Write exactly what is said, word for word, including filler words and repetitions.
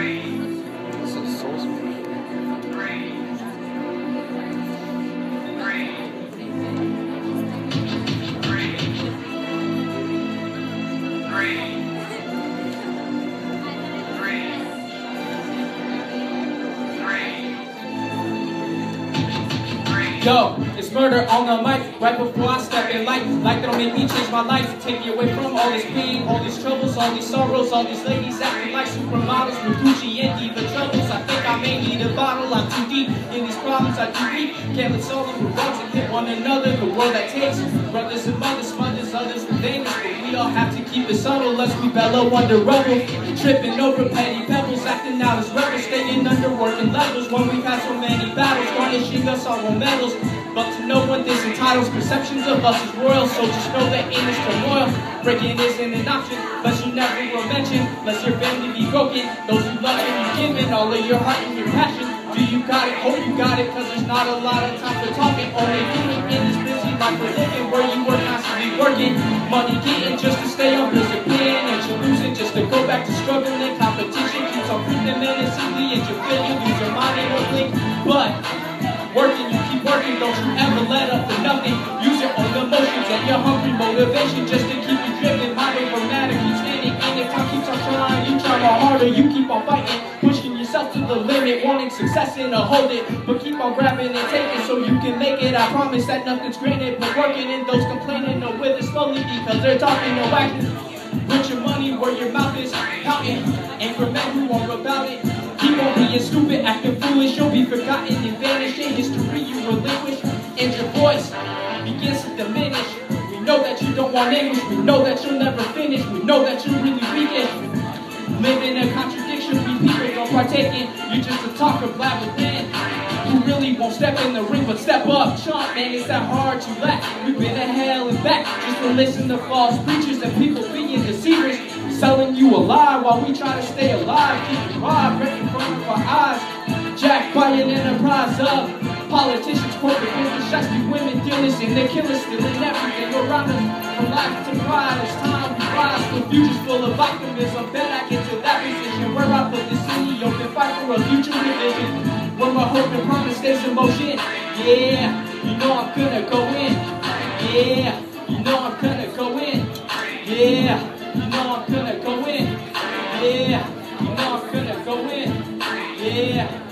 This is so sweet. Yo, it's murder on the mic right before I step in light. Like that'll make me change my life, take me away from all this pain, all these troubles, all these sorrows, all these ladies acting like supermodels with Gucci and Diva troubles. I think I may need a bottle. I'm too deep in these problems. I do deep. Can't let solve them with wrongs and hit one another. The world that takes brothers and mothers, mothers, others with dangerous. But we all have to keep it subtle, lest we bellow under rubble. Tripping over petty pebbles, acting out as rebels, staying under working levels when we've had so many battles, garnishing us all with medals. But to no one this entitles perceptions of us as royal. So just know that in this turmoil, breaking isn't an option, unless you never will mention, lest your family be broken. Those you love and you've given all of your heart and your passion. Do you got it? Hope you got it, cause there's not a lot of time for talking. Only doing in this busy life for living, where you were constantly working, money getting just to stay on bills and paying, and you're losing just to go back to struggling. Competition keeps on creeping menacingly, and you feel you lose your mind in a blink. But working, you keep working, don't you ever let up for nothing. Use your own emotions and your hungry motivation just to keep you driven. Mind over matter, keep standing, and if time keeps on trying, you try more harder, you keep on fighting, pushing yourself to the limit, wanting success and to hold it, but keep on grabbing and taking so you can make it. I promise that nothing's granted, but working, and those complaining will wither slowly because they're talking no action. Put your money where your mouth is, counting, and for men who are about it, keep on being stupid, acting foolish, you'll be forgotten and vanish in history you relinquish, and your voice begins to diminish. We know that you don't want English, we know that you'll never finish, we know that you're really weak. Live in a contradiction we people don't partake in. You're just a talker, blabber man who really won't step in the ring, but step up, chomp, man, it's that hard to laugh. We've been to hell and back just to listen to false preachers and people being deceivers, selling you a lie while we try to stay alive. Keep it robbed right in front of our eyes. Jack buying enterprise up. Politicians, corporate business, shasty women, dealers, and they kill us, stealing everything around us. From life to pride, it's time we rise. The future's full of optimism. Bet I get to that position where I put this city open, fight for a future revision. Where my hope and promise stays in motion. Yeah, you know I'm gonna go in. Yeah, you know I'm gonna go in. Yeah, you know I'm gonna go in. Yeah, you know I'm gonna go in. Yeah.